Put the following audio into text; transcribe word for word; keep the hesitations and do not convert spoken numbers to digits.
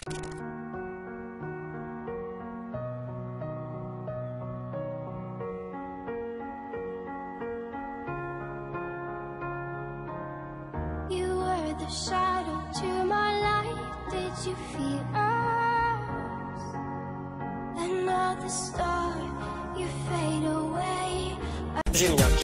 You were the shadow to my light. Did you feel us? Another star, you fade away. Ziemniaki.